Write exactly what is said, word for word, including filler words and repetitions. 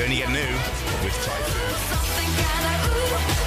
Turning It New with Typhoon. Something kinda ooh,